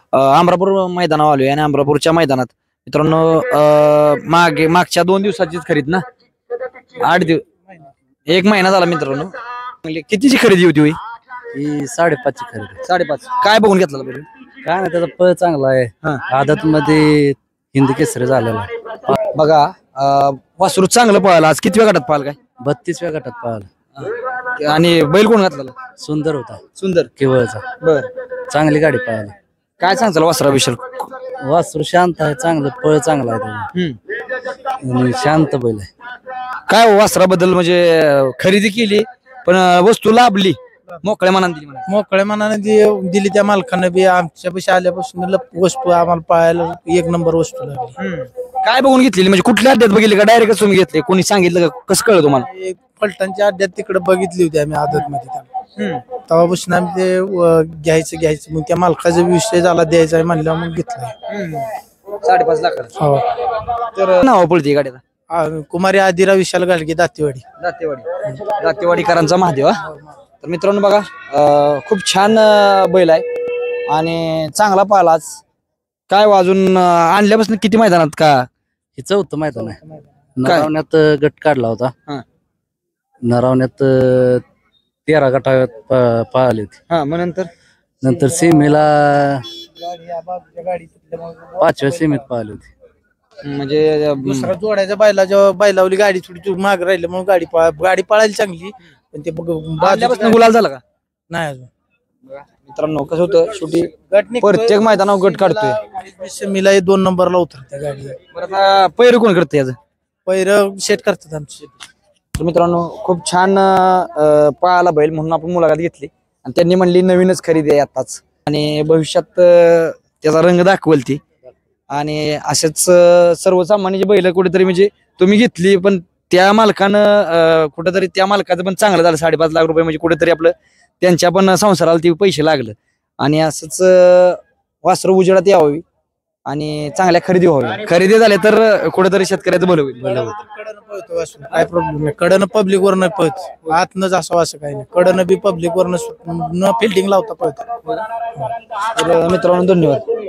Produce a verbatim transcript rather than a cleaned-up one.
अमरापूर मैदानावर आलोय आणि अमरापूरच्या मैदानात मित्रांनो अं, मागे मागच्या दोन दिवसाचीच खरेदी ना आठ दिवस एक महिना झाला मित्रांनो. म्हणजे कितीची खरेदी होती होई? ही साडेपाचची खरेदी. साडेपाच. काय बघून घेतला बरं? काय ना त्याचा पळ चांगला आहे. आदत मध्ये हिंद केसरी झालेला आहे. बघा अं, वासरू चांगलं पळालं. आज किती वेळ गटात पळाल काय? बत्तीसव्या गटात पळाला आणि बैल कोण घातला? सुंदर होता सुंदर केवळचा. बर. चांगली गाडी पळाली. काय सांगचाल वासराविषयी? वासरू शांत आहे, चांगलं पळ चांगला आहे त्याचा. हम्म. आणि शांत बैल आहे. काय हो वासराबद्दल म्हणजे अं, खरेदी केली पण अं, वस्तू लाभली मोकळ्या मनाने दिली म्हणा. मोकळ्या मनाने दि- दिली त्या मालकानं बी. आमच्या पैसे आल्यापासून लप- वस्तू आम्हाला पाहायला एक नंबर वस्तू लागली. काय बघून घेतलेली म्हणजे कुठल्या अड्ड्यात बघितली का डायरेक्ट तुम्ही घेतले? कोणी सांगितलं का? कसं कळलं तुम्हाला? एक फलटणच्या अड्ड्यात तिकडे बघितली होती आम्ही आदत मध्ये त्याला. तेव्हापासून आम्ही ते अ, घ्यायचं घ्यायचं मग त्या मालकाचा विषय झाला द्यायचा आहे म्हणल्यावर मग घेतलाय. साडेपाच लाख. हो. तर नाव पडते गाडीला आ, कुमारी आदिरा विशाल गाडगे दातेवाडी. दातेवाडी. दातेवाडीकरांचा महादेव हा. तर मित्रांनो बघा अं, खूप छान अं, बैल आहे आणि चांगला पाहिला आज. काय हो, अजून अं, आणल्यापासून किती मैदानात का? हे चौथं मैदान आहे. नरावण्यात गट काढला होता. हा. नरावण्यात अं, तेरा गटात प- पळाली होती. हा मग नंतर नंतर सीमेला पाचव्या सीमेत पळाली होती. म्हणजे अं, दुसरा जोडायचा बैला जेव्हा बैलावली गाडी थोडी माग राहिली म्हणून गाडी पळा गाडी पळायला चांगली पण ते बघ आणल्यापासून बाजूला गुलाल झाला का? नाही अजून. मित्रांनो कसं होतं शेवटी गट निघतोय. प्रत्येक मैदानावर गट काढतोय. सेमीला हे दोन नंबरला उतरते गाडी. बरं आता पैर कोण करते याचं? पैर सेट करतात आमचे. तर मित्रांनो खूप छान अं, पळाला बैल म्हणून आपण मुलाखत घेतली आणि त्यांनी म्हणली नवीनच खरेदी आहे आताच आणि भविष्यात अं, त्याचा रंग दाखवल ती. आणि असेच अं, सर्वसामान्य जी बैल कुठेतरी म्हणजे तुम्ही घेतली पण त्या मालकानं अं, कुठेतरी त्या मालकाचं पण चांगलं झालं. साडेपाच लाख रुपये म्हणजे कुठेतरी आपलं त्यांच्या पण संसाराला ती पैसे लागलं आणि असंच अं, वासरू उजेडात यावी आणि चांगल्या खरेदी व्हावी. खरेदी झाल्या तर कुठेतरी शेतकऱ्याचं भलं होईल. कडनं पळतो वासरू. काय प्रॉब्लेम नाही. कडनं पब्लिक वर नाही पळत. आतनच असं असं काही नाही. कडनं बी पब्लिक वर न फिल्डिंग लावता पळतो. तर मित्रांनो धन्यवाद.